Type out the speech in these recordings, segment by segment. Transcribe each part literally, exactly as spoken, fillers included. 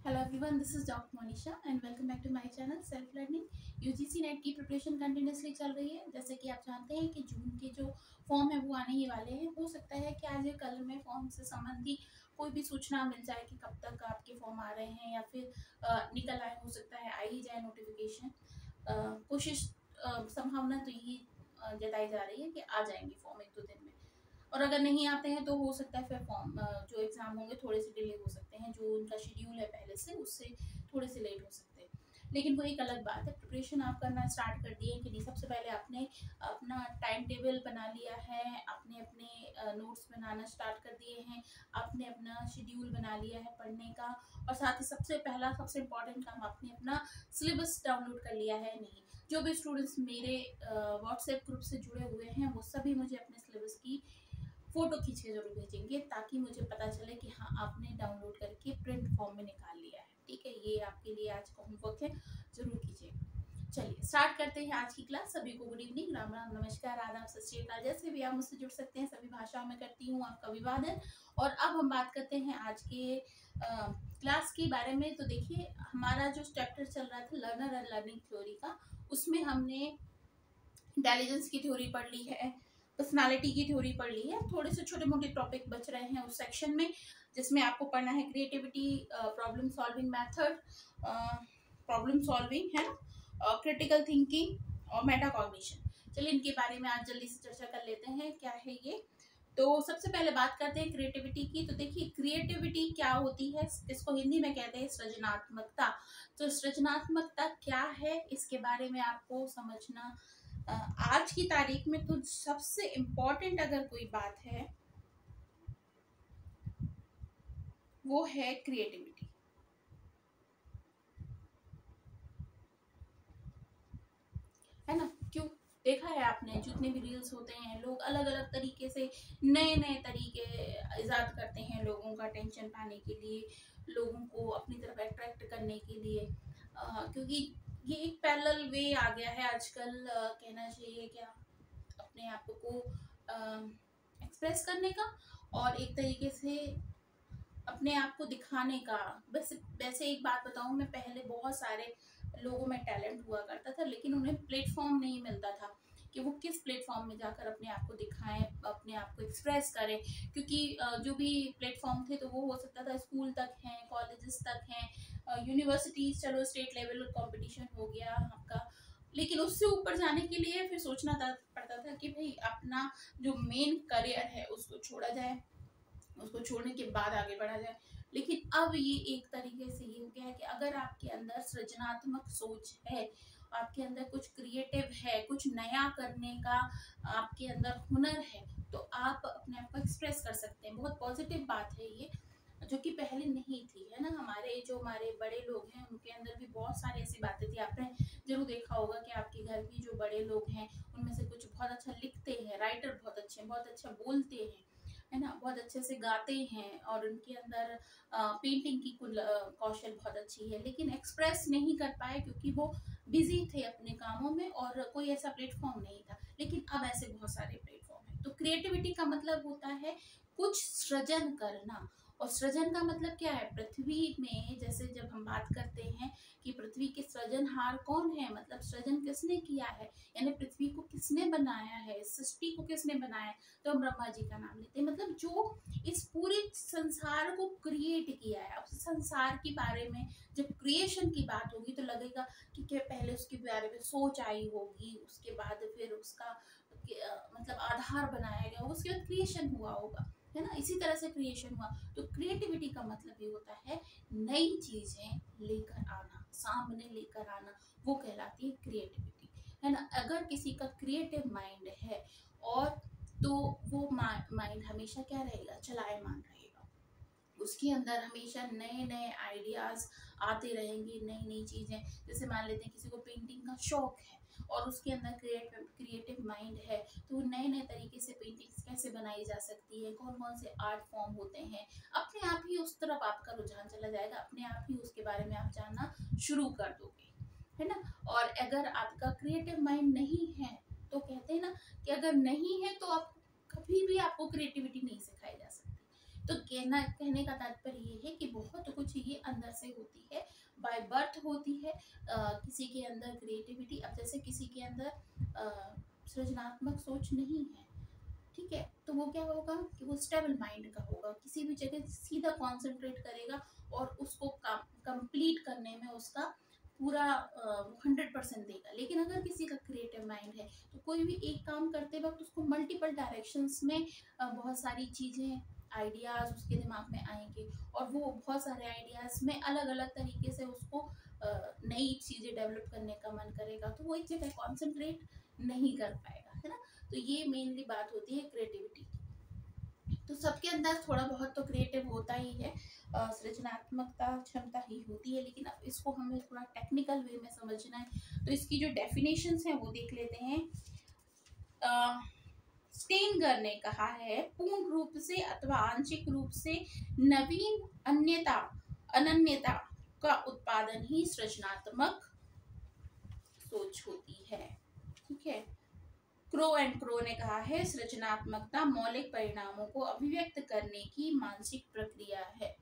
Hello everyone, this is doctor Monisha and welcome back to my channel self learning. UGC net की preparation continuously चल रही है। जैसे कि आप जानते हैं कि जून के जो फॉर्म है वो आने ही वाले हैं। हो सकता है कि आज या कल में फॉर्म से संबंधी कोई भी सूचना मिल जाए कि कब तक आपके फॉर्म आ रहे हैं या फिर अ, निकल आए। हो सकता है आ ही जाए नोटिफिकेशन। कोशिश अ, संभावना तो यही अ, जताई जा रही है कि आ जाएंगे फॉर्म एक दो दिन में। और अगर नहीं आते हैं तो हो सकता है फिर फॉर्म जो एग्ज़ाम होंगे थोड़े से डिले हो सकते हैं। जो उनका शेड्यूल है पहले से उससे थोड़े से लेट हो सकते हैं। लेकिन वो एक अलग बात है। प्रिपरेशन आप करना स्टार्ट कर दिए कि नहीं? सबसे पहले आपने अपना टाइम टेबल बना लिया है, आपने अपने नोट्स बनाना स्टार्ट कर दिए हैं, आपने अपना शेड्यूल बना लिया है पढ़ने का, और साथ ही सबसे पहला सबसे इम्पॉर्टेंट काम आपने अपना सिलेबस डाउनलोड कर लिया है नहीं? जो भी स्टूडेंट्स मेरे व्हाट्सएप ग्रुप से जुड़े हुए हैं वो सभी मुझे अपने सिलेबस की फोटो खींच के जरूर भेजेंगे ताकि मुझे पता चले कि हाँ आपने डाउनलोड करके प्रिंट फॉर्म में निकाल लिया है। ठीक है, ये आपके लिए आज का होमवर्क है, जरूर कीजिए। चलिए स्टार्ट करते हैं आज की क्लास। सभी को गुड इवनिंग, राम राम, नमस्कार, आदाब, सत श्री अकाल। जैसे भी आप मुझसे जुड़ सकते हैं सभी भाषाओं में करती हूँ आपका अभिवादन। और अब हम बात करते हैं आज के आ, क्लास के बारे में। तो देखिए, हमारा जो चैप्टर चल रहा था लर्नर एंड लर्निंग थ्योरी का, उसमें हमने इंटेलिजेंस की थ्योरी पढ़ ली है, पर्सनालिटी की थ्योरी पढ़ ली है। थोड़े से छोटे मोटे टॉपिक बच रहे हैं उस सेक्शन में, जिसमें आपको पढ़ना है creativity, problem solving method, problem solving है ना, क्रिटिकल थिंकिंग और मेटाकॉग्निशन। चलिए इनके बारे में आज जल्दी से चर्चा कर लेते हैं क्या है ये। तो सबसे पहले बात करते हैं क्रिएटिविटी की। तो देखिए, क्रिएटिविटी क्या होती है, इसको हिंदी में कहते हैं सृजनात्मकता। तो सृजनात्मकता क्या है इसके बारे में आपको समझना आज की तारीख में तो सबसे इम्पोर्टेंट अगर कोई बात है वो है क्रिएटिविटी, है ना? क्यों? देखा है आपने, जितने भी रील्स होते हैं लोग अलग अलग तरीके से नए नए तरीके इजाद करते हैं लोगों का टेंशन पाने के लिए, लोगों को अपनी तरफ अट्रैक्ट करने के लिए। आ, क्योंकि ये एक पैरेलल वे आ गया है आजकल, आ, कहना चाहिए क्या, अपने आप को एक्सप्रेस करने का और एक तरीके से अपने आप को दिखाने का। बस वैसे एक बात बताऊं, मैं पहले बहुत सारे लोगों में टैलेंट हुआ करता था लेकिन उन्हें प्लेटफॉर्म नहीं मिलता था कि वो किस प्लेटफॉर्म में जाकर अपने आप को दिखाएं, अपने आप को एक्सप्रेस करें। क्योंकि जो भी प्लेटफॉर्म थे तो वो हो सकता था स्कूल तक हैं, कॉलेजेस तक हैं, यूनिवर्सिटीज, चलो स्टेट लेवल कंपटीशन हो गया आपका। लेकिन उससे ऊपर जाने के लिए फिर सोचना पड़ता था कि भाई अपना जो मेन करियर है उसको छोड़ा जाए, उसको छोड़ने के बाद आगे बढ़ा जाए। लेकिन अब ये एक तरीके से ये हो गया है कि अगर आपके अंदर सृजनात्मक सोच है, आपके अंदर कुछ क्रिएटिव है, कुछ नया करने का आपके अंदर हुनर है, तो आप अपने आप को एक्सप्रेस कर सकते हैं। बहुत पॉजिटिव बात है ये, जो कि पहले नहीं थी, है ना? हमारे जो हमारे बड़े लोग हैं उनके अंदर भी बहुत सारी ऐसी बातें थी। आपने जरूर देखा होगा कि आपके घर की जो बड़े लोग हैं उनमें से कुछ बहुत अच्छा लिखते हैं, राइटर बहुत अच्छे हैं, बहुत अच्छा बोलते हैं, है ना, बहुत अच्छे से गाते हैं, और उनके अंदर पेंटिंग की कुल कौशल बहुत अच्छी है, लेकिन एक्सप्रेस नहीं कर पाए क्योंकि वो बिजी थे अपने कामों में और कोई ऐसा प्लेटफॉर्म नहीं था। लेकिन अब ऐसे बहुत सारे प्लेटफॉर्म हैं। तो क्रिएटिविटी का मतलब होता है कुछ सृजन करना। और सृजन का मतलब क्या है? पृथ्वी में जैसे जब हम बात करते हैं कि पृथ्वी के सृजनहार कौन है, मतलब सृजन किसने किया है, यानी पृथ्वी को किसने बनाया है, सृष्टि को किसने बनाया है, तो हम ब्रह्मा जी का नाम लेते हैं। मतलब जो इस पूरे संसार को क्रिएट किया है। अब संसार के बारे में जब क्रिएशन की बात होगी तो लगेगा कि क्या पहले उसके बारे में सोच आई होगी, उसके बाद फिर उसका मतलब आधार बनाया गया, उसके बाद क्रिएशन हुआ होगा, है ना? इसी तरह से क्रिएशन हुआ। तो क्रिएटिविटी का मतलब ये होता है नई चीजें लेकर आना, सामने लेकर आना, वो कहलाती है क्रिएटिविटी, है ना? अगर किसी का क्रिएटिव माइंड है और तो वो माइंड हमेशा क्या रहेगा? चलायमान रहेगा। उसके अंदर हमेशा नए नए आइडियाज आते रहेंगे, नई नई चीजें। जैसे मान लेते हैं किसी को पेंटिंग का शौक है और उसके अंदर क्रिएटिव क्रिएटिव माइंड है, तो नए नए तरीके से पेंटिंग्स कैसे बनाई जा सकती है, कौन कौन से आर्ट फॉर्म होते हैं, अपने आप ही उस तरफ आपका रुझान चला जाएगा, अपने आप ही उसके बारे में आप जानना शुरू कर दोगे, है ना? और अगर आपका क्रिएटिव माइंड नहीं है तो कहते हैं ना कि अगर नहीं है तो आप कभी भी आपको क्रिएटिविटी नहीं सिखाई जा सकती। तो कहना कहने का तात्पर्य ये है कि बहुत कुछ ये अंदर से होती बाय बर्थ होती है uh, किसी के अंदर क्रिएटिविटी। अब जैसे किसी के अंदर uh, सृजनात्मक सोच नहीं है, ठीक है, तो वो क्या होगा कि वो स्टेबल माइंड का होगा, किसी भी जगह सीधा कंसंट्रेट करेगा और उसको कंप्लीट करने में उसका पूरा हंड्रेड परसेंट देगा। लेकिन अगर किसी का क्रिएटिव माइंड है तो कोई भी एक काम करते वक्त उसको मल्टीपल डायरेक्शंस में uh, बहुत सारी चीज़ें, आइडियाज़ उसके दिमाग में आएंगे और वो बहुत सारे आइडियाज़ में अलग अलग तरीके से उसको नई चीज़ें डेवलप करने का मन करेगा, तो वो एक जगह कॉन्सेंट्रेट नहीं कर पाएगा, है ना। तो ये मेनली बात होती है क्रिएटिविटी। तो सबके अंदर थोड़ा बहुत तो क्रिएटिव होता ही है, सृजनात्मकता क्षमता ही होती है, लेकिन अब इसको हमें थोड़ा टेक्निकल वे में समझना है। तो इसकी जो डेफिनेशंस हैं वो देख लेते हैं। स्टेनगर ने कहा है, पूर्ण रूप से अथवा आंशिक रूप से नवीन अन्यता अनन्यता का उत्पादन ही सृजनात्मक सोच होती है, ठीक है। क्रो एंड क्रो ने कहा है, सृजनात्मकता मौलिक परिणामों को अभिव्यक्त करने की मानसिक प्रक्रिया है।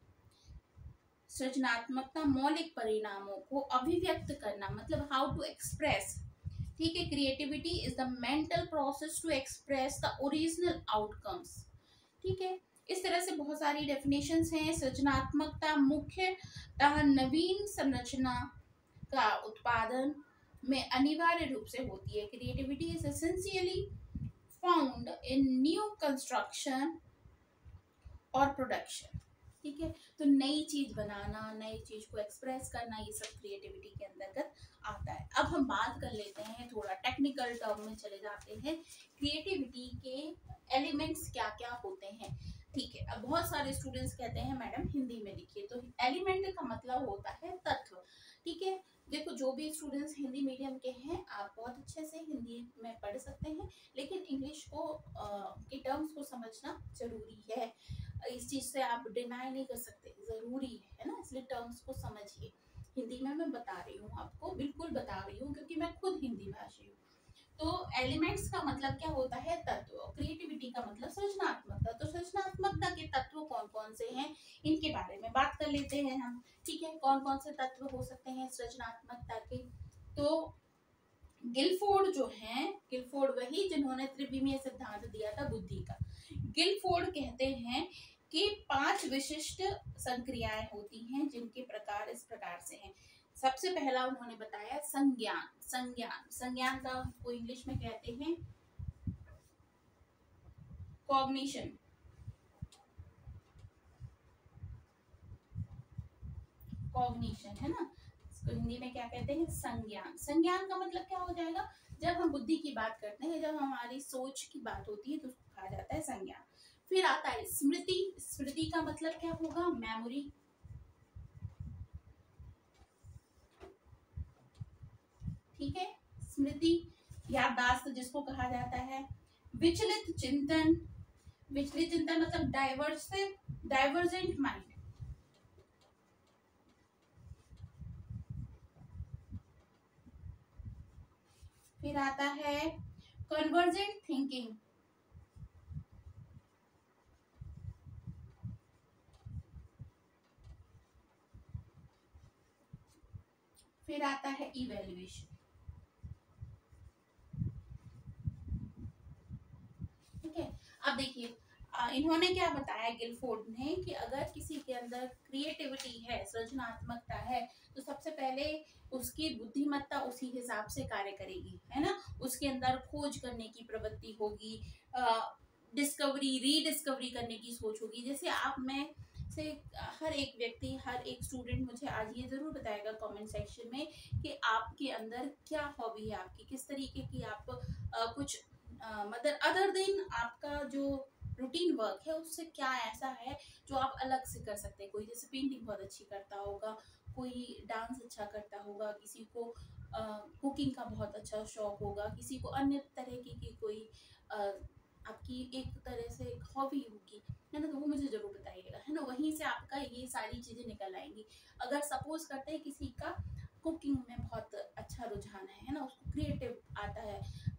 सृजनात्मकता मौलिक परिणामों को अभिव्यक्त करना मतलब हाउ टू एक्सप्रेस, ठीक है। Creativity is the mental process to express the original outcomes, ठीक है। इस तरह से बहुत सारी डेफिनेशंस हैं। सृजनात्मकता मुख्यतः नवीन संरचना का उत्पादन में अनिवार्य रूप से होती है। Creativity is essentially found in new construction और प्रोडक्शन, ठीक है। तो नई चीज बनाना, नई चीज को एक्सप्रेस करना, ये सब क्रिएटिविटी के अंतर्गत आता है। अब हम बात कर लेते हैं, थोड़ा टेक्निकल टर्म में चले जाते हैं, क्रिएटिविटी के एलिमेंट्स क्या क्या होते हैं, ठीक है। अब बहुत सारे स्टूडेंट्स कहते हैं मैडम हिंदी में लिखिए, तो एलिमेंट का मतलब होता है तत्व, ठीक है। देखो जो भी स्टूडेंट्स हिंदी मीडियम के हैं आप बहुत अच्छे से हिंदी में पढ़ सकते हैं, लेकिन इंग्लिश को आ, के टर्म्स को समझना जरूरी है। इस चीज से आप डिनाई नहीं कर सकते, जरूरी है ना, इसलिए टर्म्स को समझिए। हिंदी में मैं बता रही हूँ आपको, बिल्कुल बता रही हूँ क्योंकि मैं खुद हिंदी भाषी हूँ। तो एलिमेंट्स का मतलब क्या होता है, तत्व। क्रिएटिविटी का मतलब सृजनात्मकता। तो सृजनात्मकता के तत्व कौन कौन से हैं इनके बारे में बात कर लेते हैं हम, ठीक है। कौन कौन से तत्व हो सकते हैं सृजनात्मकता के, तो गिलफोर्ड जो हैं, गिलफोर्ड वही जिन्होंने त्रिविमीय सिद्धांत दिया था बुद्धि का। गिलफोर्ड कहते हैं कि पांच विशिष्ट संक्रियाएं होती हैं जिनके प्रकार इस प्रकार से हैं। सबसे पहला उन्होंने बताया संज्ञान। संज्ञान संज्ञान का को इंग्लिश में कहते हैं कॉग्निशन। कॉग्निशन है ना, इसको हिंदी में क्या कहते हैं, संज्ञान। संज्ञान का मतलब क्या हो जाएगा, जब हम बुद्धि की बात करते हैं, जब हमारी सोच की बात होती है तो उसको कहा जाता है संज्ञान। फिर आता है स्मृति। स्मृति का मतलब क्या होगा, मेमोरी, ठीक है। स्मृति याददाश्त जिसको कहा जाता है। विचलित चिंतन। विचलित चिंतन मतलब डाइवर्सिव डाइवर्जेंट माइंड। फिर आता है कन्वर्जेंट थिंकिंग। फिर आता है इवैल्यूएशन, ठीक है। अब देखिए इन्होंने क्या बताया गिलफोर्ड ने कि अगर किसी के अंदर क्रिएटिविटी है, सृजनात्मकता है, तो सबसे पहले उसकी बुद्धिमत्ता उसी हिसाब से कार्य करेगी, है ना। उसके अंदर खोज करने की प्रवृत्ति होगी, डिस्कवरी रीडिस्कवरी करने की सोच होगी। जैसे आप में से हर एक व्यक्ति, हर एक स्टूडेंट मुझे आज ये जरूर बताएगा कमेंट सेक्शन में कि आपके अंदर क्या हॉबी है, आपकी किस तरीके की आप आ, कुछ मतलब अदर देन आपका जो रूटीन वर्क है उससे क्या ऐसा है जो आप अलग से कर सकते हैं। कोई जैसे पेंटिंग बहुत अच्छी करता होगा, कोई डांस अच्छा करता होगा, किसी को कुकिंग का बहुत अच्छा शौक होगा, किसी को अन्य तरह की, की कोई आ, आपकी एक तरह से हॉबी होगी, है ना। तो वो मुझे जरूर बताइएगा, है ना। वहीं से आपका ये सारी चीजें निकल आएंगी। अगर सपोज करते हैं किसी का कुकिंग में बहुत अच्छा रुझान है, है ना, उसको क्रिएटिव आता है,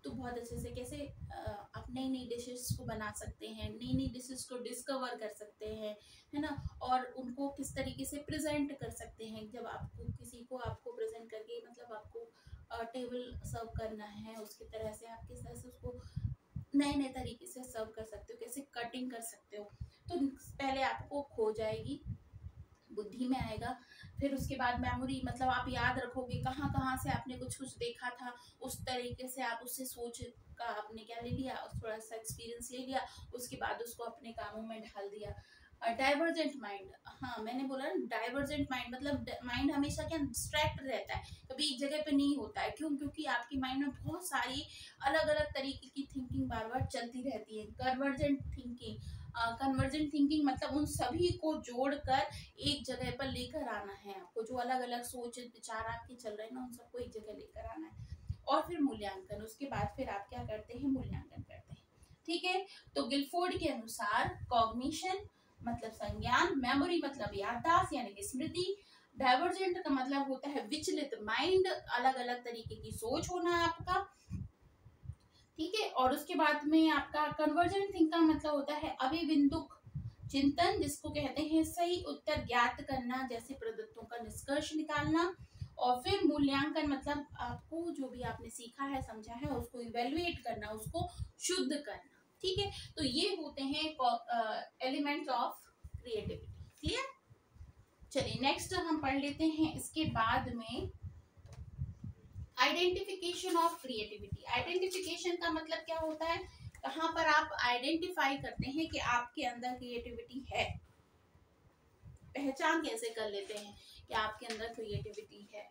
तो बहुत अच्छे से कैसे आप नई नई डिशेस को बना सकते हैं, नई नई डिशेस को डिस्कवर कर सकते हैं, है ना। और उनको किस तरीके से प्रेजेंट कर सकते हैं, जब आपको किसी को आपको प्रेजेंट करके मतलब आपको टेबल सर्व करना है, उसकी तरह से आप किस तरह से उसको नए नए तरीके से सर्व कर सकते हो, कैसे कटिंग कर सकते हो। तो पहले आपको खो जाएगी, बुद्धि में आएगा, फिर उसके बाद मेमोरी मतलब आप याद रखोगे कहाँ कहाँ से आपने कुछ कुछ देखा था, उस तरीके से आप उससे सोच का आपने क्या ले लिया, थोड़ा सा एक्सपीरियंस ले लिया, उसके बाद उसको अपने कामों में ढाल दिया। डाइवर्जेंट माइंड, हाँ मैंने बोला ना डाइवर्जेंट माइंड मतलब माइंड हमेशा क्या डिस्ट्रैक्ट रहता है, कभी एक जगह पे नहीं होता है। क्यों? क्योंकि आपके माइंड में बहुत सारी अलग अलग तरीके की थिंकिंग बार बार चलती रहती है। कन्वर्जेंट थिंकिंग, कन्वर्जेंट थिंकिंग मतलब उन सभी को जोड़कर एक जगह पर लेकर आना है आपको, जो अलग अलग सोच विचार आपके चल रहे हैं ना, उन सबको एक जगह लेकर आना है। और फिर मूल्यांकन, उसके बाद फिर आप क्या करते हैं, मूल्यांकन करते हैं। ठीक है, तो गिलफोर्ड के अनुसार कॉग्निशन मतलब संज्ञान, मेमोरी मतलब याददाश्त यानी कि स्मृति, डाइवर्जेंट का मतलब होता है विचलित माइंड, अलग अलग तरीके की सोच होना आपका। ठीक है, और उसके बाद में आपका कन्वर्जेंट थिंक का मतलब होता है अभिबिंदुक चिंतन, जिसको कहते हैं सही उत्तर ज्ञात करना, जैसे प्रदत्तों का निष्कर्ष निकालना। और फिर मूल्यांकन मतलब आपको जो भी आपने सीखा है समझा है उसको इवेल्युएट करना, उसको शुद्ध करना। ठीक है, तो ये होते हैं एलिमेंट्स ऑफ क्रिएटिविटी। क्लियर? चलिए नेक्स्ट हम पढ़ लेते हैं इसके बाद में आइडेंटिफिकेशन ऑफ क्रिएटिविटी। आइडेंटिफिकेशन का मतलब क्या होता है, कहाँ पर आप आइडेंटिफाई करते हैं कि आपके अंदर क्रिएटिविटी है, पहचान कैसे कर लेते हैं कि आपके अंदर क्रिएटिविटी है।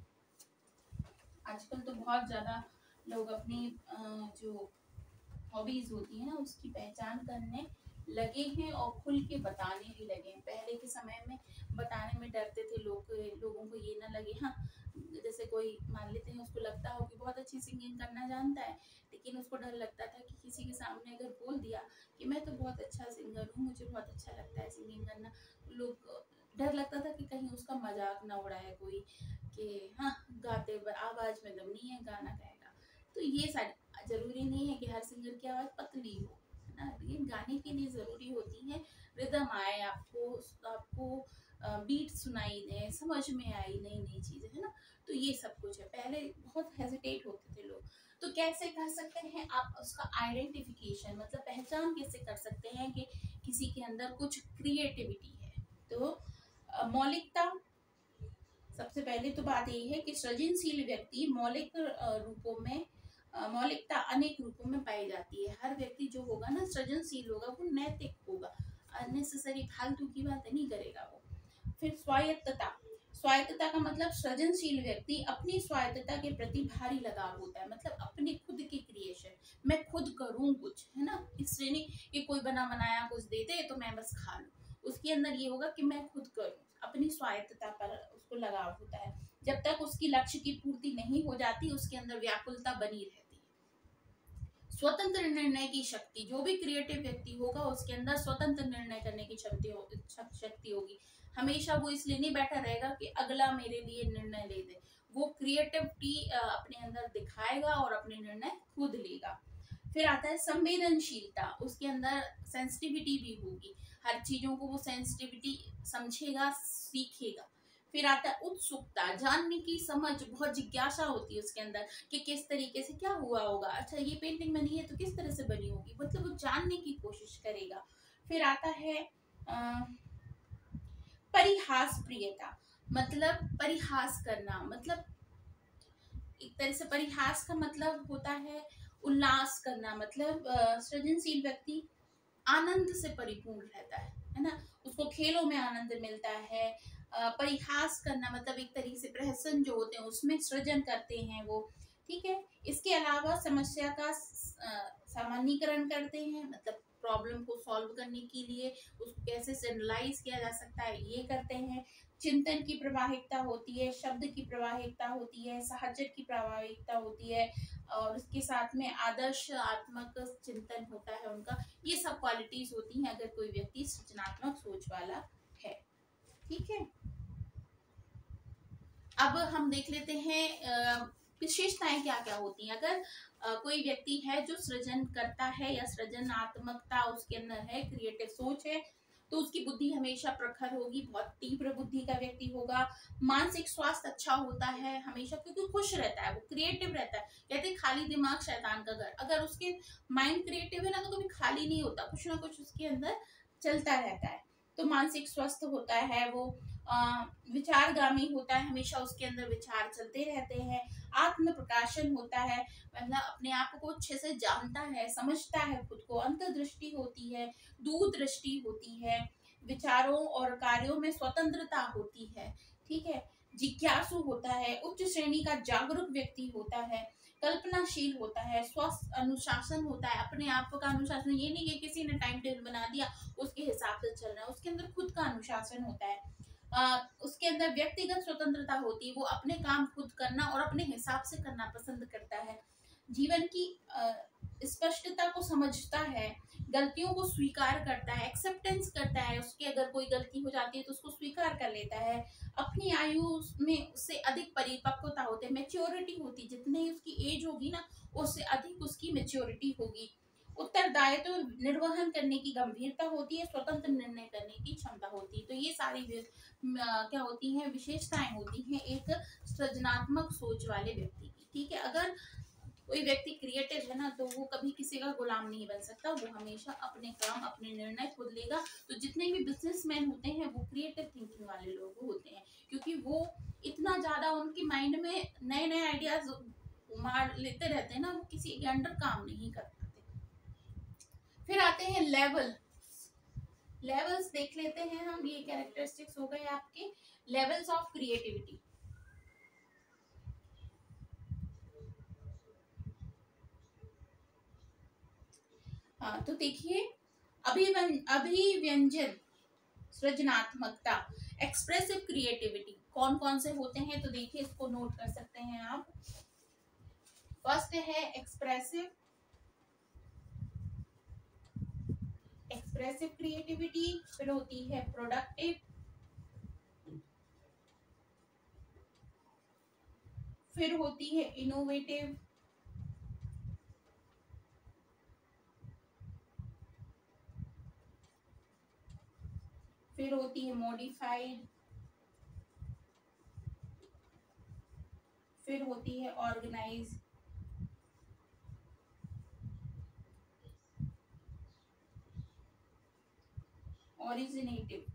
आजकल तो बहुत ज्यादा लोग अपनी जो हॉबीज होती है ना उसकी पहचान करने लगे हैं और खुल के बताने भी लगे हैं। पहले के समय में बताने में डरते थे लोग, लोगों को ये ना लगे, हाँ जैसे कोई मान लेते हैं उसको लगता हो कि बहुत अच्छी सिंगिंग करना जानता है, लेकिन उसको डर लगता था कि किसी के सामने अगर बोल दिया कि मैं तो बहुत अच्छा सिंगर हूँ, मुझे बहुत अच्छा लगता है सिंगिंग करना, लोग डर लगता था कि कहीं उसका मजाक ना उड़ाए कोई कि हाँ गाते आवाज में दम नहीं है, गाना गाएगा। तो ये सारी जरूरी नहीं है कि हर सिंगर की आवाज पतली हो, है ना, लेकिन गाने के लिए जरूरी होती है रिदम आए आपको, आपको बीट सुनाई दे, समझ में आई नई नई चीजें, है ना। तो ये सब कुछ है। पहले बहुत हेजिटेट होते थे लोग, तो कैसे कर सकते हैं आप उसका आइडेंटिफिकेशन मतलब पहचान कैसे कर सकते हैं कि किसी के अंदर कुछ क्रिएटिविटी है। तो मौलिकता, सबसे पहले तो बात यही है कि सृजनशील व्यक्ति मौलिक रूपों में, मौलिकता अनेक रूपों में पाई जाती है। हर व्यक्ति जो होगा ना सृजनशील होगा, वो नैतिक होगा, अननेसेसरी फालतू की बातें नहीं करेगा वो। फिर स्वायत्तता, स्वायत्तता का मतलब सृजनशील व्यक्ति अपनी स्वायत्तता के प्रति भारी लगाव होता है, मतलब अपने खुद के क्रिएशन, मैं खुद करूं कुछ, है ना, इसलिए नहीं कि कोई बना बनाया कुछ दे दे तो मैं बस खा लूं। उसके अंदर ये होगा कि मैं खुद करूं, अपनी स्वायत्तता पर उसको लगाव होता है। जब तक उसकी लक्ष्य की पूर्ति नहीं हो जाती उसके अंदर व्याकुलता बनी रहती है। स्वतंत्र निर्णय की शक्ति, जो भी क्रिएटिव व्यक्ति होगा उसके अंदर स्वतंत्र निर्णय करने की शक्ति होगी। हमेशा वो इसलिए नहीं बैठा रहेगा कि अगला मेरे लिए निर्णय ले दे, वो क्रिएटिविटी अपने अंदर दिखाएगा और अपने निर्णय खुद लेगा। फिर आता है संवेदनशीलता, उसके अंदर सेंसिटिविटी भी होगी, हर चीजों को वो सेंसिटिविटी समझेगा, सीखेगा। फिर आता है उत्सुकता, जानने की समझ, बहुत जिज्ञासा होती है उसके अंदर कि किस तरीके से क्या हुआ होगा, अच्छा ये पेंटिंग बनी है तो किस तरह से बनी होगी, मतलब वो जानने की कोशिश करेगा। फिर आता है आ, परिहास प्रियता, मतलब परिहास करना, मतलब एक तरह से परिहास का मतलब होता है उल्लास करना, मतलब सृजनशील व्यक्ति आनंद से परिपूर्ण रहता है, है ना, उसको खेलों में आनंद मिलता है। परिहास करना मतलब एक तरीके से प्रहसन जो होते हैं उसमें सृजन करते हैं वो। ठीक है, इसके अलावा समस्या का सामान्यीकरण करते हैं, मतलब प्रॉब्लम को सॉल्व करने के लिए उसको कैसे एनालाइज किया जा सकता है ये करते हैं। चिंतन की प्रवाहिकता होती है, शब्द की प्रवाहिकता होती है, साहचर्य की प्रवाहिकता होती है, और उसके साथ में आदर्शात्मक चिंतन होता है उनका। ये सब क्वालिटीज होती हैं अगर कोई व्यक्ति सृजनात्मक सोच वाला है। ठीक है, अब हम देख लेते हैं विशेषताएं क्या क्या होती हैं? अगर आ, कोई व्यक्ति है जो सृजन करता है या सृजनात्मकता उसके अंदर है, क्रिएटिव सोच है, तो उसकी बुद्धि हमेशा प्रखर होगी, बहुत तीव्र बुद्धि का व्यक्ति होगा। मानसिक स्वास्थ्य अच्छा होता है हमेशा, क्योंकि खुश रहता है, वो क्रिएटिव रहता है। कहते हैं खाली दिमाग शैतान का घर। अगर उसके माइंड क्रिएटिव है ना, तो कभी खाली नहीं होता, कुछ ना कुछ उसके अंदर चलता रहता है। तो मानसिक स्वस्थ होता है वो, आ, विचारगामी होता है, हमेशा उसके अंदर विचार चलते रहते हैं। आत्म प्रकाशन होता है, मतलब अपने आप को अच्छे से जानता है, समझता है खुद को। अंतर्दृष्टि होती है, दूरदृष्टि होती है, विचारों और कार्यों में स्वतंत्रता होती है, ठीक है। जिज्ञासु होता है, उच्च श्रेणी का जागरूक व्यक्ति होता है, कल्पनाशील होता है, स्वस्थ अनुशासन होता है, अपने आप का अनुशासन। ये नहीं कि किसी ने टाइम टेबल बना दिया उसके हिसाब से चल रहा है, उसके अंदर खुद का अनुशासन होता है। आ, उसके अंदर व्यक्तिगत स्वतंत्रता होती है, वो अपने काम खुद करना और अपने हिसाब से करना पसंद करता है। जीवन की स्पष्टता को समझता है, गलतियों को स्वीकार करता है, एक्सेप्टेंस करता है, उसकी अगर कोई गलती हो जाती है तो उसको स्वीकार कर लेता है। अपनी आयु में उससे अधिक परिपक्वता होती है, मेच्योरिटी होती, जितनी उसकी एज होगी ना उससे अधिक उसकी मेच्योरिटी होगी। उत्तरदायित्व तो निर्वहन करने की गंभीरता होती है, स्वतंत्र निर्णय करने की क्षमता होती है। तो ये सारी क्या होती हैं, विशेषताएं होती हैं एक सृजनात्मक सोच वाले व्यक्ति की, ठीक है। अगर कोई व्यक्ति क्रिएटिव है ना, तो वो कभी किसी का गुलाम नहीं बन सकता, वो हमेशा अपने काम अपने निर्णय खुद लेगा। तो जितने भी बिजनेसमैन होते हैं वो क्रिएटिव थिंकिंग वाले लोग होते हैं, क्योंकि वो इतना ज्यादा उनके माइंड में नए नए आइडियाज मार लेते रहते हैं ना, वो किसी के अंडर काम नहीं कर पाते। फिर आते हैं लेवल। लेवल्स देख लेते हैं हम, ये कैरेक्टरिस्टिक्स हो गए आपके लेवल्स ऑफ क्रिएटिविटी। हाँ, तो देखिए, अभिव्यंजन सृजनात्मकता, एक्सप्रेसिव क्रिएटिविटी कौन कौन से होते हैं, तो देखिए इसको नोट कर सकते हैं आप। फर्स्ट है एक्सप्रेसिव एक्सप्रेसिव क्रिएटिविटी, फिर होती है प्रोडक्टिव, फिर होती है इनोवेटिव, फिर होती है मॉडिफाइड, फिर होती है ऑर्गेनाइज, ओरिजिनेटिव,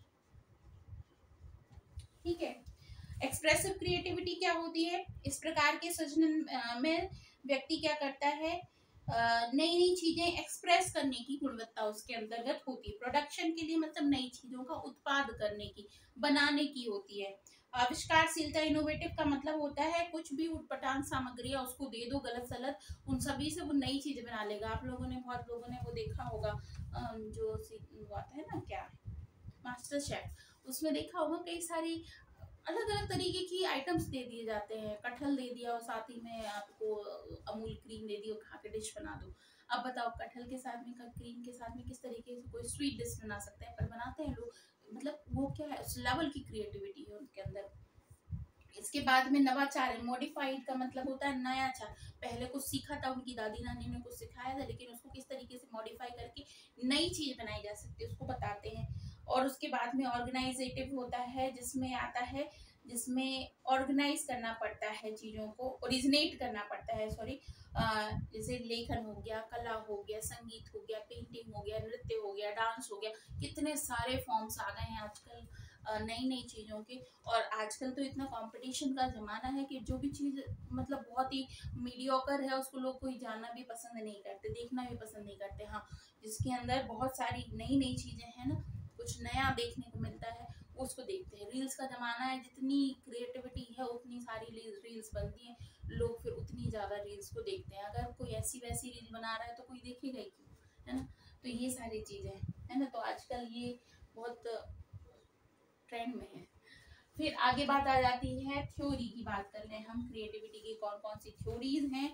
ठीक है। एक्सप्रेसिव क्रिएटिविटी क्या होती है? इस प्रकार के सृजन में व्यक्ति क्या करता है, नई नई चीजें एक्सप्रेस करने की गुणवत्ता उसके अंतर्गत होती है। प्रोडक्शन के लिए मतलब नई चीजों का उत्पाद करने की, बनाने की होती है। आविष्कारशीलता, इनोवेटिव का मतलब होता है कुछ भी उटपटांग सामग्री है उसको दे दो गलत सलत, उन सभी से वो नई चीज बना लेगा। आप लोगों ने बहुत लोगों ने वो देखा होगा, जो वो आता है ना क्या, मास्टर शेफ, उसमें देखा होगा कई सारी अलग अलग तरीके की आइटम्स दे दिए जाते हैं। कटहल दे दिया और साथ ही में आपको अमूल क्रीम दे दी और खा के डिश बना दो। अब बताओ कटहल के साथ में, क्रीम के साथ में किस तरीके से कोई स्वीट डिश बना सकते हैं, पर बनाते हैं लोग। मतलब वो क्या है, उस लेवल की क्रिएटिविटी है उनके अंदर। इसके बाद में नवाचार है, मॉडिफाइड का मतलब होता है नया चार। पहले कुछ सीखा था, उनकी दादी नानी ने कुछ सिखाया था, लेकिन उसको किस तरीके से मॉडिफाई करके नई चीज बनाई जा सकती है उसको बताते हैं। और उसके बाद में ऑर्गेनाइजेटिव होता है, जिसमें आता है जिसमें ऑर्गेनाइज करना पड़ता है चीजों को, ओरिजिनेट करना पड़ता है, सॉरी। जैसे लेखन हो गया, कला हो गया, संगीत हो गया, पेंटिंग हो गया, नृत्य हो गया, डांस हो गया, कितने सारे फॉर्म्स आ गए हैं आजकल नई नई चीज़ों के। और आजकल तो इतना कंपटीशन का ज़माना है कि जो भी चीज़ मतलब बहुत ही मीडियोकर है उसको लोग कोई जानना भी पसंद नहीं करते, देखना भी पसंद नहीं करते। हाँ, जिसके अंदर बहुत सारी नई नई चीज़ें हैं ना, कुछ नया देखने को मिलता है, उसको देखते हैं। रील्स का ज़माना है, जितनी क्रिएटिविटी है उतनी सारी रील्स बनती हैं, लोग फिर उतनी ज़्यादा रील्स को देखते हैं। अगर कोई ऐसी वैसी रील बना रहा है तो कोई देखेगा ही क्यों, है ना। तो ये सारी चीज़ें है ना, तो आजकल ये बहुत ट्रेंड में है। फिर आगे बात आ जाती है थ्योरी की। बात कर लें हम क्रिएटिविटी की कौन कौन सी थ्योरीज हैं।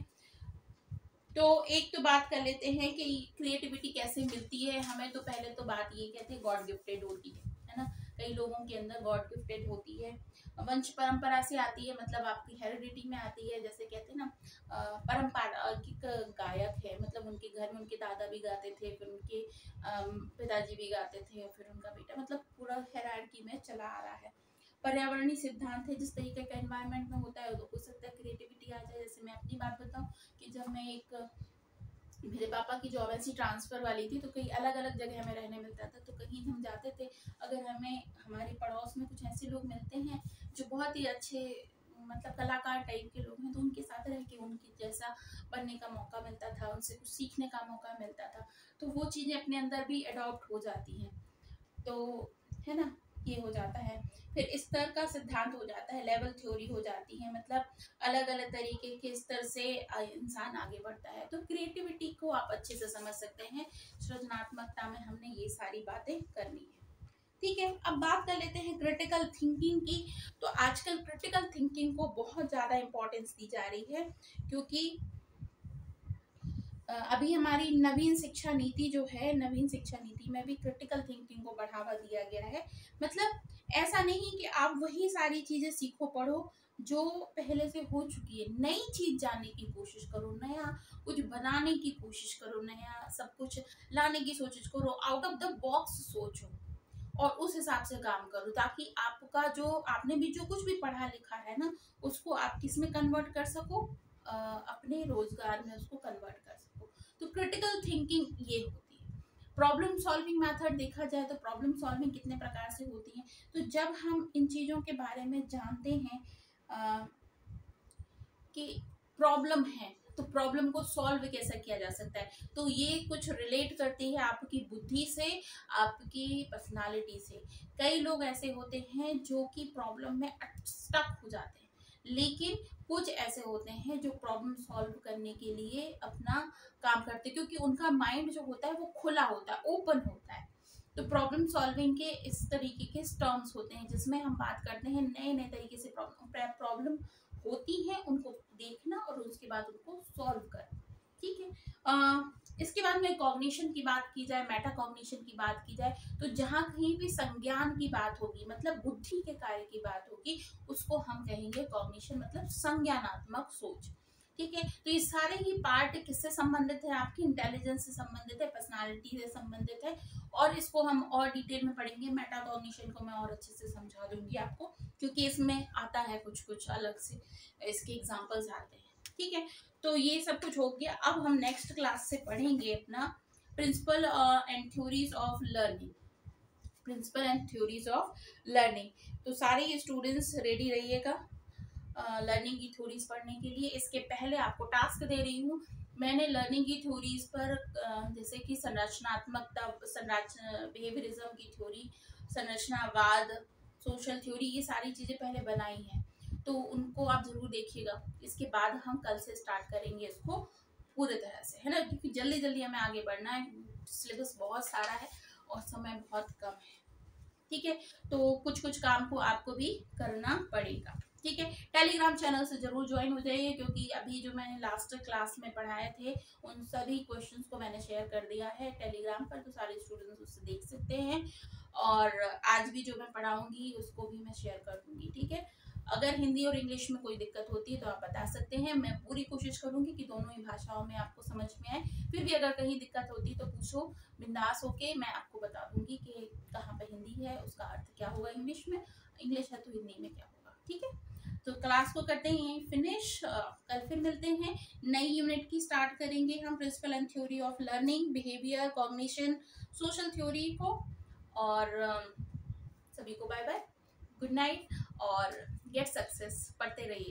तो एक तो बात कर लेते हैं कि क्रिएटिविटी कैसे मिलती है हमें। तो पहले तो बात ये कहते हैं गॉड गिफ्टेड होती है, है ना। कई लोगों के अंदर गॉड गिफ्टेड होती है। वंश परंपरा से आती है, मतलब आपकी हेरिडिटी में आती है। जैसे कहते हैं ना पारंपरिक गायक है, मतलब उनके घर में उनके दादा भी गाते थे, फिर उनके पिताजी भी गाते थे, फिर उनका बेटा, मतलब पूरा हायरार्की में चला आ रहा है। पर्यावरणीय सिद्धांत है, जिस तरीके का एनवायरनमेंट में होता है तो हो सकता है क्रिएटिविटी आ जाए। जैसे मैं अपनी बात बताऊं कि जब मैं एक मेरे पापा की जॉब ऐसी ट्रांसफर वाली थी, तो कई अलग अलग जगह हमें रहने मिलता था। तो कहीं हम जाते थे, अगर हमें हमारे पड़ोस में कुछ ऐसे लोग मिलते हैं जो बहुत ही अच्छे मतलब कलाकार टाइप के लोग हैं, तो उनके साथ रह के उनके जैसा बनने का मौका मिलता था, उनसे कुछ सीखने का मौका मिलता था। तो वो चीज़ें अपने अंदर भी अडॉप्ट हो जाती हैं, तो है ना, ये हो जाता है। फिर स्तर का सिद्धांत हो जाता है, लेवल थ्योरी हो जाती है, मतलब अलग अलग तरीके के स्तर से इंसान आगे बढ़ता है। तो क्रिएटिविटी को आप अच्छे से समझ सकते हैं, सृजनात्मकता में हमने ये सारी बातें करनी है। ठीक है, अब बात कर लेते हैं क्रिटिकल थिंकिंग की। तो आजकल क्रिटिकल थिंकिंग को बहुत ज़्यादा इम्पोर्टेंस दी जा रही है, क्योंकि अभी हमारी नवीन शिक्षा नीति जो है, नवीन शिक्षा नीति में भी क्रिटिकल थिंकिंग को बढ़ावा दिया गया है। मतलब ऐसा नहीं कि आप वही सारी चीजें सीखो पढ़ो जो पहले से हो चुकी है, नई चीज जानने की कोशिश करो, नया कुछ बनाने की कोशिश करो, नया सब कुछ लाने की कोशिश करो, आउट ऑफ द बॉक्स सोचो और उस हिसाब से काम करो, ताकि आपका जो आपने भी जो कुछ भी पढ़ा लिखा है ना, उसको आप किस में कन्वर्ट कर सको, आ, अपने रोजगार में उसको कन्वर्ट कर सको। तो क्रिटिकल थिंकिंग ये होती है। प्रॉब्लम सॉल्विंग मेथड देखा जाए तो प्रॉब्लम सॉल्विंग कितने प्रकार से होती है। तो जब हम इन चीज़ों के बारे में जानते हैं आ, कि प्रॉब्लम है, तो प्रॉब्लम को सॉल्व कैसे किया जा सकता है, तो ये कुछ रिलेट करती है आपकी बुद्धि से, आपकी पर्सनालिटी से। कई लोग ऐसे होते हैं जो कि प्रॉब्लम में स्टक हो जाते हैं, लेकिन कुछ ऐसे होते हैं जो प्रॉब्लम सॉल्व करने के लिए अपना काम करते हैं, क्योंकि उनका माइंड जो होता है वो खुला होता है, ओपन होता है। तो प्रॉब्लम सॉल्विंग के इस तरीके के टर्म्स होते हैं, जिसमें हम बात करते हैं नए नए तरीके से प्रॉब्लम होती है उनको देखना और उसके बाद उनको सॉल्व करना। ठीक है, आ, इसके बाद में कॉग्निशन की बात की जाए, मेटा कॉग्निशन की बात की जाए, तो जहाँ कहीं भी संज्ञान की बात होगी, मतलब बुद्धि के कार्य की बात होगी, उसको हम कहेंगे कॉग्निशन, मतलब संज्ञानात्मक सोच। ठीक है, तो ये सारे ही पार्ट किससे संबंधित है, आपकी इंटेलिजेंस से संबंधित है, पर्सनालिटी से संबंधित है, और इसको हम और डिटेल में पढ़ेंगे। मेटा कॉग्निशन को मैं और अच्छे से समझा दूंगी आपको, क्योंकि इसमें आता है कुछ कुछ अलग से, इसके एग्जांपल्स आते हैं। ठीक है, तो ये सब कुछ हो गया। अब हम नेक्स्ट क्लास से पढ़ेंगे अपना principle and theories of learning, principle and theories of learning. तो सारे स्टूडेंट्स रेडी रहिएगा लर्निंग की थ्योरीज पढ़ने के लिए। इसके पहले आपको टास्क दे रही हूँ, मैंने लर्निंग की थ्योरीज पर जैसे कि संरचनात्मकता, संरचना बिहेवियरिज्म की थ्योरी, संरचनावाद, सोशल थ्योरी, ये सारी चीज़ें पहले बनाई हैं, तो उनको आप जरूर देखिएगा। इसके बाद हम कल से स्टार्ट करेंगे इसको पूरे तरह से, है ना, क्योंकि जल्दी जल्दी हमें आगे बढ़ना है, सिलेबस बहुत सारा है और समय बहुत कम है। ठीक है, तो कुछ कुछ काम को आपको भी करना पड़ेगा। ठीक है, टेलीग्राम चैनल से जरूर ज्वाइन हो जाइए, क्योंकि अभी जो मैंने लास्ट क्लास में पढ़ाए थे उन सभी क्वेश्चंस को मैंने शेयर कर दिया है टेलीग्राम पर, तो सारे स्टूडेंट्स उससे देख सकते हैं, और आज भी जो मैं पढ़ाऊंगी उसको भी मैं शेयर कर दूंगी। ठीक है, अगर हिंदी और इंग्लिश में कोई दिक्कत होती है तो आप बता सकते हैं, मैं पूरी कोशिश करूंगी कि दोनों ही भाषाओं में आपको समझ में आए। फिर भी अगर कहीं दिक्कत होती है तो पूछो, बिंदास होके मैं आपको बता दूंगी कि कहाँ पे हिंदी है उसका अर्थ क्या होगा इंग्लिश में, इंग्लिश है तो हिंदी में क्या होगा। ठीक है, तो क्लास को करते हैं यहीं फिनिश, कल फिर मिलते हैं, नई यूनिट की स्टार्ट करेंगे हम, principle and theory of learning, behaviour, cognition, social theory को, और सभी को बाय बाय, गुड नाइट और गेट सक्सेस, पढ़ते रहिए।